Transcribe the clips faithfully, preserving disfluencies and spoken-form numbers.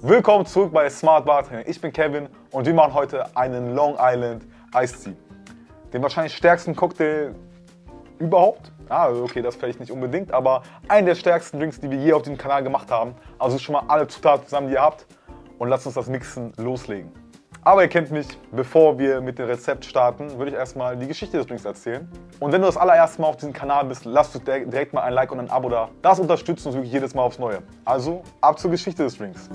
Willkommen zurück bei Smart Bartending. Ich bin Kevin und wir machen heute einen Long Island Iced Tea. Den wahrscheinlich stärksten Cocktail überhaupt. Ah, okay, das vielleicht nicht unbedingt, aber einen der stärksten Drinks, die wir je auf diesem Kanal gemacht haben. Also schon mal alle Zutaten zusammen, die ihr habt. Und lasst uns das Mixen loslegen. Aber ihr kennt mich, bevor wir mit dem Rezept starten, würde ich erstmal die Geschichte des Drinks erzählen. Und wenn du das allererste Mal auf diesem Kanal bist, lasst uns direkt mal ein Like und ein Abo da. Das unterstützt uns wirklich jedes Mal aufs Neue. Also, ab zur Geschichte des Drinks.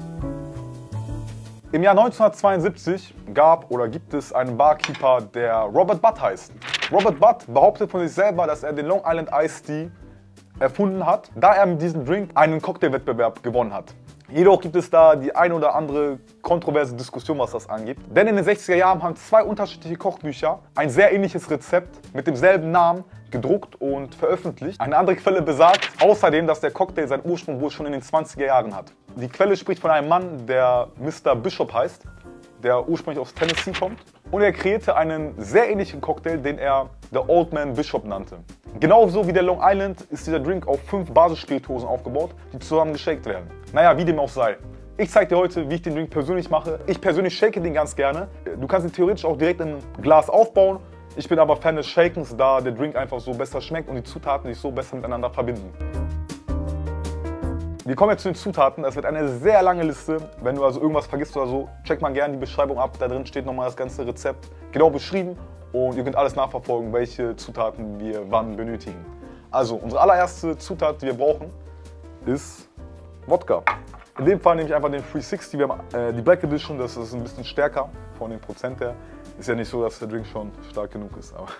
Im Jahr neunzehnhundertzweiundsiebzig gab oder gibt es einen Barkeeper, der Robert Budd heißt. Robert Budd behauptet von sich selber, dass er den Long Island Iced Tea erfunden hat, da er mit diesem Drink einen Cocktailwettbewerb gewonnen hat. Jedoch gibt es da die eine oder andere kontroverse Diskussion, was das angeht. Denn in den sechziger Jahren haben zwei unterschiedliche Kochbücher ein sehr ähnliches Rezept mit demselben Namen gedruckt und veröffentlicht. Eine andere Quelle besagt außerdem, dass der Cocktail seinen Ursprung wohl schon in den zwanziger Jahren hat. Die Quelle spricht von einem Mann, der Mister Bishop heißt, der ursprünglich aus Tennessee kommt. Und er kreierte einen sehr ähnlichen Cocktail, den er The Old Man Bishop nannte. Genauso wie der Long Island ist dieser Drink auf fünf Basisspirituosen aufgebaut, die zusammen geshakt werden. Naja, wie dem auch sei. Ich zeige dir heute, wie ich den Drink persönlich mache. Ich persönlich shake den ganz gerne. Du kannst ihn theoretisch auch direkt in ein Glas aufbauen. Ich bin aber Fan des Shakens, da der Drink einfach so besser schmeckt und die Zutaten sich so besser miteinander verbinden. Wir kommen jetzt zu den Zutaten. Das wird eine sehr lange Liste. Wenn du also irgendwas vergisst oder so, check mal gerne die Beschreibung ab. Da drin steht nochmal das ganze Rezept genau beschrieben. Und ihr könnt alles nachverfolgen, welche Zutaten wir wann benötigen. Also, unsere allererste Zutat, die wir brauchen, ist Wodka. In dem Fall nehme ich einfach den dreihundertsechzig. Wir haben äh, die Black Edition, das ist ein bisschen stärker von den Prozent her. Ist ja nicht so, dass der Drink schon stark genug ist. Aber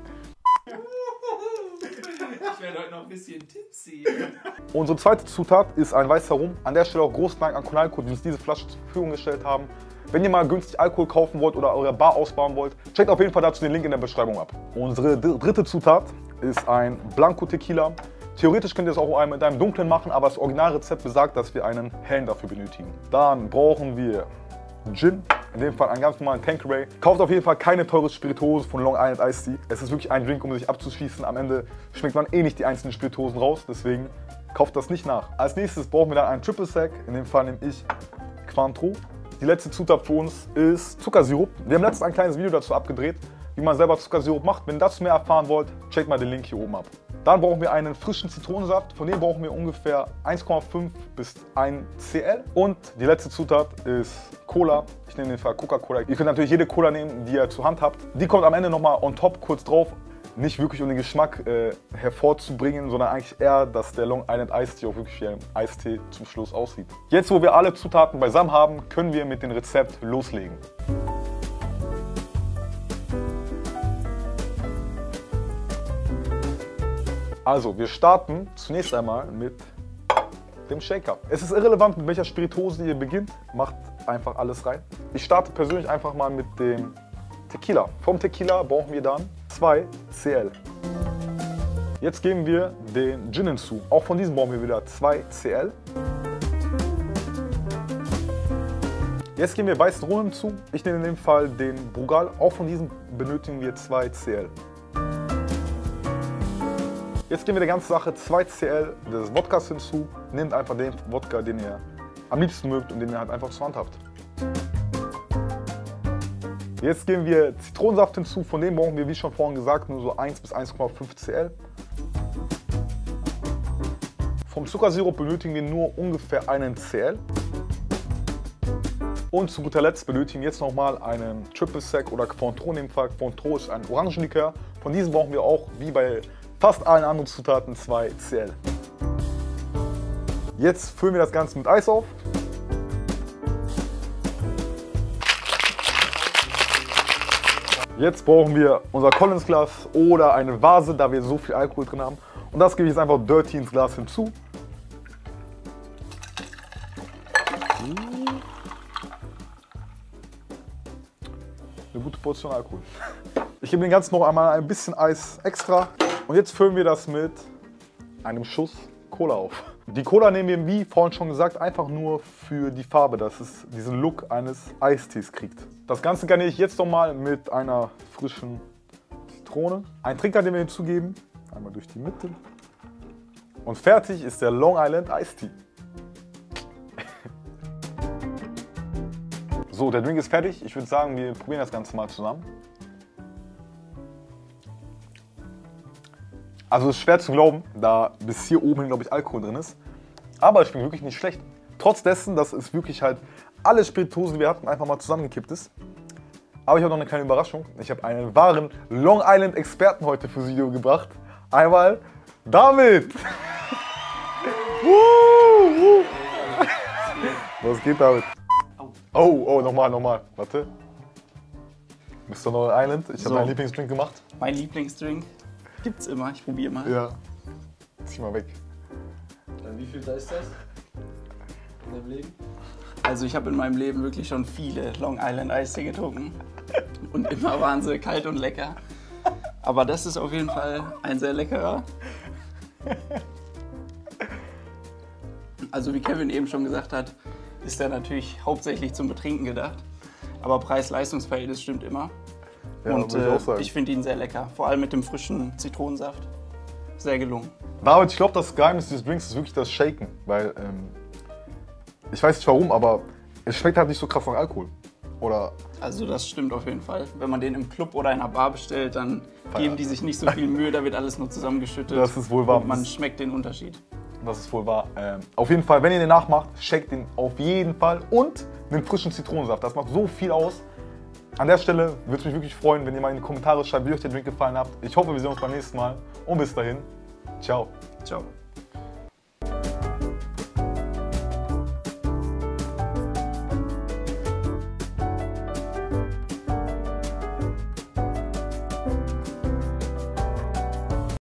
ich werde heute noch ein bisschen tipsy. Unsere zweite Zutat ist ein weißer Rum. An der Stelle auch großen Dank an Konalco, die uns diese Flasche zur Verfügung gestellt haben. Wenn ihr mal günstig Alkohol kaufen wollt oder eure Bar ausbauen wollt, checkt auf jeden Fall dazu den Link in der Beschreibung ab. Unsere dritte Zutat ist ein Blanco Tequila. Theoretisch könnt ihr es auch mit einem dunklen machen, aber das Originalrezept besagt, dass wir einen hellen dafür benötigen. Dann brauchen wir Gin, in dem Fall einen ganz normalen Tanqueray. Kauft auf jeden Fall keine teure Spirituose von Long Island Iced Tea. Es ist wirklich ein Drink, um sich abzuschließen. Am Ende schmeckt man eh nicht die einzelnen Spirituosen raus, deswegen kauft das nicht nach. Als nächstes brauchen wir dann einen Triple Sec, in dem Fall nehme ich Cointreau. Die letzte Zutat für uns ist Zuckersirup. Wir haben letztens ein kleines Video dazu abgedreht, wie man selber Zuckersirup macht. Wenn ihr dazu mehr erfahren wollt, checkt mal den Link hier oben ab. Dann brauchen wir einen frischen Zitronensaft. Von dem brauchen wir ungefähr eins Komma fünf bis ein Zentiliter. Und die letzte Zutat ist Cola. Ich nehme in dem Fall Coca-Cola. Ihr könnt natürlich jede Cola nehmen, die ihr zur Hand habt. Die kommt am Ende nochmal on top kurz drauf. Nicht wirklich um den Geschmack äh, hervorzubringen, sondern eigentlich eher, dass der Long Island Iced Tea auch wirklich wie ein Eistee zum Schluss aussieht. Jetzt, wo wir alle Zutaten beisammen haben, können wir mit dem Rezept loslegen. Also, wir starten zunächst einmal mit dem Shaker. Es ist irrelevant, mit welcher Spirituose ihr beginnt. Macht einfach alles rein. Ich starte persönlich einfach mal mit dem Tequila. Vom Tequila brauchen wir dann zwei Zentiliter. Jetzt geben wir den Gin hinzu. Auch von diesem brauchen wir wieder zwei Zentiliter. Jetzt geben wir weißen Rum hinzu. Ich nehme in dem Fall den Brugal. Auch von diesem benötigen wir zwei Zentiliter. Jetzt geben wir der ganzen Sache zwei Zentiliter des Wodkas hinzu. Nehmt einfach den Wodka, den ihr am liebsten mögt und den ihr halt einfach zur Hand habt. Jetzt geben wir Zitronensaft hinzu, von dem brauchen wir, wie schon vorhin gesagt, nur so eins bis eins Komma fünf Zentiliter. Vom Zuckersirup benötigen wir nur ungefähr einen Zentiliter. Und zu guter Letzt benötigen wir jetzt nochmal einen Triple Sec oder Cointreau. In dem Fall Cointreau ist ein Orangenlikör. Von diesem brauchen wir auch, wie bei fast allen anderen Zutaten, zwei Zentiliter. Jetzt füllen wir das Ganze mit Eis auf. Jetzt brauchen wir unser Collins-Glas oder eine Vase, da wir so viel Alkohol drin haben. Und das gebe ich jetzt einfach dirty ins Glas hinzu. Eine gute Portion Alkohol. Ich gebe dem Ganzen noch einmal ein bisschen Eis extra. Und jetzt füllen wir das mit einem Schuss Cola auf. Die Cola nehmen wir, wie vorhin schon gesagt, einfach nur für die Farbe, dass es diesen Look eines Eistees kriegt. Das Ganze garniere ich jetzt nochmal mit einer frischen Zitrone. Ein Trinker, den wir hinzugeben, einmal durch die Mitte. Und fertig ist der Long Island Iced Tea. So, der Drink ist fertig. Ich würde sagen, wir probieren das Ganze mal zusammen. Also es ist schwer zu glauben, da bis hier oben, glaube ich, Alkohol drin ist. Aber es schmeckt wirklich nicht schlecht. Trotz dessen, dass es wirklich halt alle Spirituosen, die wir hatten, einfach mal zusammengekippt ist. Aber ich habe noch eine kleine Überraschung. Ich habe einen wahren Long Island Experten heute fürs Video gebracht. Einmal David! Was geht, David? Oh, oh, nochmal, nochmal. Warte. Mister Long Island, ich So. habe meinen Lieblingsdrink gemacht. Mein Lieblingsdrink gibt's immer. Ich probiere mal. Ja. Zieh mal weg. Wie viel da ist das? In deinem Leben? Also ich habe in meinem Leben wirklich schon viele Long Island Eistee getrunken. Und immer waren sie kalt und lecker. Aber das ist auf jeden Fall ein sehr leckerer. Also wie Kevin eben schon gesagt hat, ist der natürlich hauptsächlich zum Betrinken gedacht. Aber Preis-Leistungs-Verhältnis stimmt immer. Ja, und würde ich auch äh, sagen. ich finde ihn sehr lecker. Vor allem mit dem frischen Zitronensaft. Sehr gelungen. David, ich glaube, das Geheimnis dieses Drinks ist wirklich das Shaken. Weil, ähm, ich weiß nicht warum, aber es schmeckt halt nicht so krass nach Alkohol. Oder? Also das stimmt auf jeden Fall. Wenn man den im Club oder in einer Bar bestellt, dann geben die sich nicht so viel Mühe, da wird alles nur zusammengeschüttet. Das ist wohl wahr. Und man schmeckt den Unterschied. Das ist wohl wahr. Ähm, auf jeden Fall, wenn ihr den nachmacht, shakt den auf jeden Fall. Und einen frischen Zitronensaft. Das macht so viel aus. An der Stelle würde es mich wirklich freuen, wenn ihr mal in die Kommentare schreibt, wie euch der Drink gefallen hat. Ich hoffe, wir sehen uns beim nächsten Mal. Und bis dahin, ciao. Ciao.